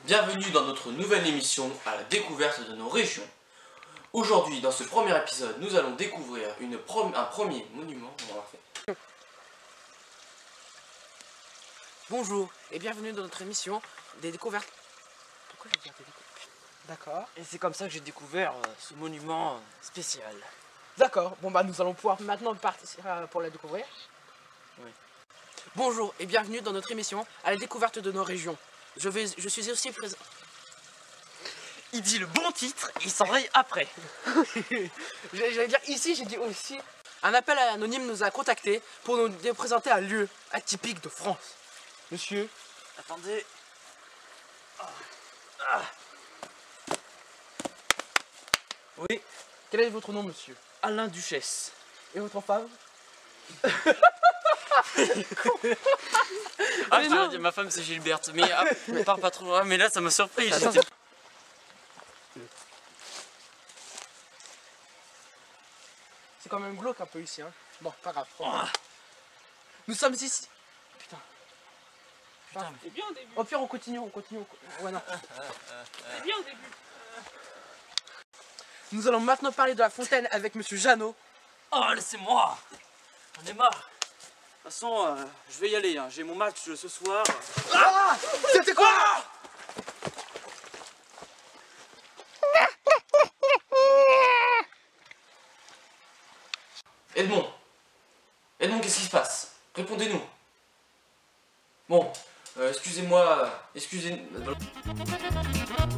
Bienvenue dans notre nouvelle émission à la découverte de nos régions. Aujourd'hui, dans ce premier épisode, nous allons découvrir un premier monument. Bonjour et bienvenue dans notre émission des découvertes. Pourquoi je dis des découvertes? D'accord. Et c'est comme ça que j'ai découvert ce monument spécial. D'accord. Bon bah nous allons pouvoir maintenant partir pour la découvrir. Oui. Bonjour et bienvenue dans notre émission à la découverte de nos régions. Je suis aussi présent. Il dit le bon titre, il s'enraye après. J'allais dire ici, j'ai dit aussi. Un appel anonyme nous a contactés pour nous présenter un lieu atypique de France. Monsieur. Attendez. Oui, Quel est votre nom, monsieur? Alain Duchesse. Et votre femme? Ah, je dire, ma femme c'est Gilberte, mais ne parle pas trop. Ah, mais là ça m'a surpris. C'est quand même glauque un peu ici, hein. Bon, pas grave. Nous sommes ici. Putain. C'est bien au début. Au pire, on continue. Ouais, non. C'est bien au début. Nous allons maintenant parler de la fontaine avec monsieur Jeannot. Oh, laissez-moi. J'en ai marre. De toute façon, je vais y aller. Hein. J'ai mon match ce soir. Ah! C'était quoi? Edmond, qu'est-ce qui se passe? Répondez-nous. Bon, excusez-moi,